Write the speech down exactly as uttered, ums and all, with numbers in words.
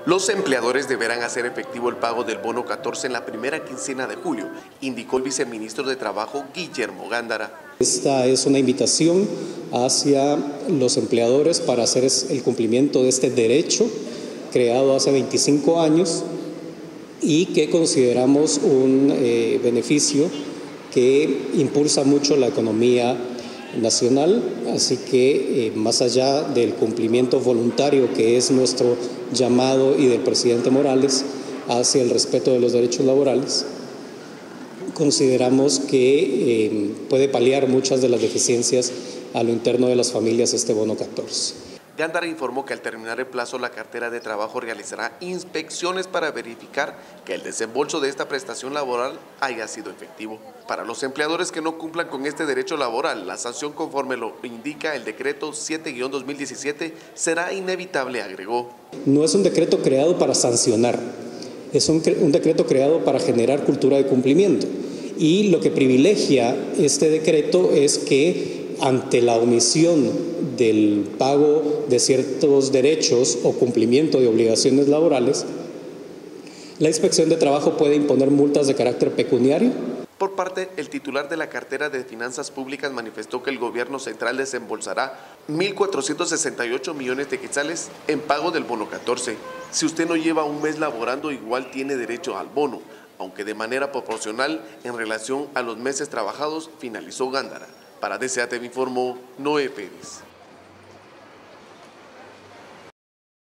Los empleadores deberán hacer efectivo el pago del bono catorce en la primera quincena de julio, indicó el viceministro de Trabajo, Guillermo Gándara. Esta es una invitación hacia los empleadores para hacer el cumplimiento de este derecho creado hace veinticinco años y que consideramos un eh, beneficio que impulsa mucho la economía nacional, así que eh, más allá del cumplimiento voluntario que es nuestro llamado y del presidente Morales hacia el respeto de los derechos laborales, consideramos que eh, puede paliar muchas de las deficiencias a lo interno de las familias este bono catorce. Gándara informó que al terminar el plazo la cartera de trabajo realizará inspecciones para verificar que el desembolso de esta prestación laboral haya sido efectivo. Para los empleadores que no cumplan con este derecho laboral, la sanción conforme lo indica el decreto siete guión dos mil diecisiete será inevitable, agregó. No es un decreto creado para sancionar, es un, un decreto creado para generar cultura de cumplimiento. Y lo que privilegia este decreto es que ante la omisión del pago de ciertos derechos o cumplimiento de obligaciones laborales, la Inspección de Trabajo puede imponer multas de carácter pecuniario. Por parte, el titular de la cartera de Finanzas Públicas manifestó que el gobierno central desembolsará mil cuatrocientos sesenta y ocho millones de quetzales en pago del bono catorce. Si usted no lleva un mes laborando, igual tiene derecho al bono, aunque de manera proporcional en relación a los meses trabajados, finalizó Gándara. Para D C A T V informó Noé Pérez.